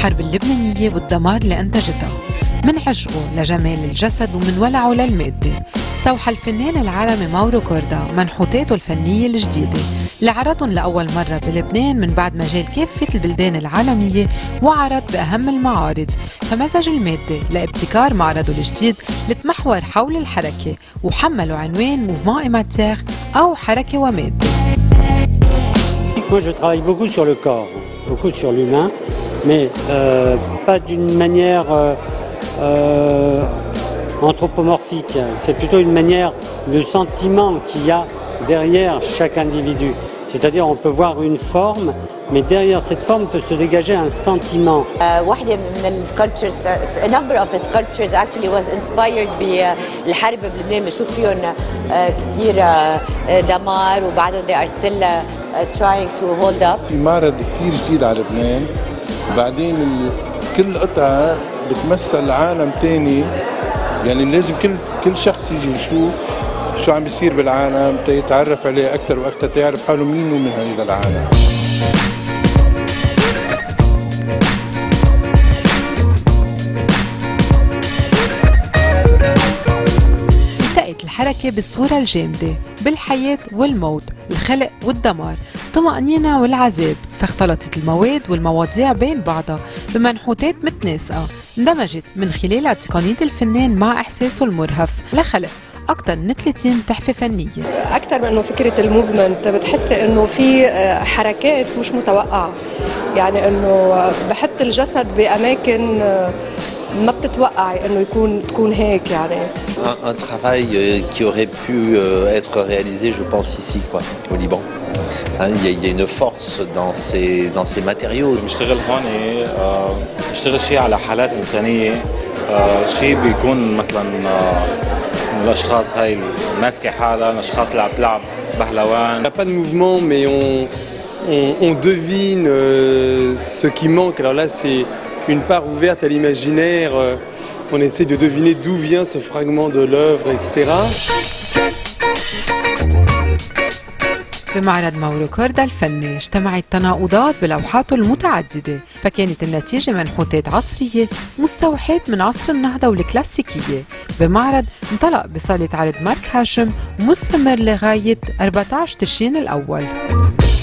الحرب اللبنانية والدمار اللي أنتجتها، من عشقه لجمال الجسد ومن ولعه للمادة. استوحى الفنان العالمي ماورو كوردا منحوتاته الفنية الجديدة اللي عرضهم لأول مرة بلبنان من بعد ما جال كافة البلدان العالمية وعرض بأهم المعارض، فمزج المادة لابتكار معرضه الجديد اللي تمحور حول الحركة وحملوا عنوان موفمون et matière أو حركة ومادة. Moi je travaille beaucoup sur le corps, beaucoup sur l'humain, mais pas d'une manière anthropomorphique. C'est plutôt une manière, le sentiment qu'il y a derrière chaque individu. C'est-à-dire on peut voir une forme, mais derrière cette forme peut se dégager un sentiment. واحدة من السكالبتشرز, a number of sculptures actually was inspired بالحرب بلبنان. بنشوف فيهم كثير دمار وبعدهم they are still trying to hold up. في معرض كثير جديد على لبنان، وبعدين كل قطعة بتمثل عالم تاني، يعني لازم كل شخص يجي يشوف شو عم بيصير بالعالم تيتعرف عليه أكثر وأكثر، تيعرف حاله مين من هذا العالم. التقت الحركة بالصورة الجامدة بالحياة والموت، الخلق والدمار، الطمأنينة والعذاب، فاختلطت المواد والمواضيع بين بعضها بمنحوتات متناسقة اندمجت من خلالها تقنية الفنان مع إحساسه المرهف لخلق أكثر من 30 تحفة فنية. أكثر من إنه فكرة الموفمنت بتحسي إنه في حركات مش متوقعة، يعني إنه بحط الجسد بأماكن ما بتتوقعي إنه تكون هيك يعني. Un travail qui aurait pu être réalisé, je pense, ici, quoi, au Liban. Il y a une force dans ces matériaux. بنشتغل هون بنشتغل شيء على حالات إنسانية، شيء بيكون مثلا الأشخاص هاي ماسكة حالها، الأشخاص اللي عم تلعب بهلوان. Il n'y a pas de mouvement, mais on devine ce qui manque. Alors là, c'est une part ouverte à l'imaginaire. On essaie de deviner d'où vient ce fragment de l'œuvre, etc. بمعرض ماورو كوردا الفني اجتمعت تناقضات بلوحاته المتعددة، فكانت النتيجة منحوتات عصرية مستوحاة من عصر النهضة والكلاسيكية بمعرض انطلق بصالة عرض مارك هاشم ومستمر لغاية 14 تشرين الأول.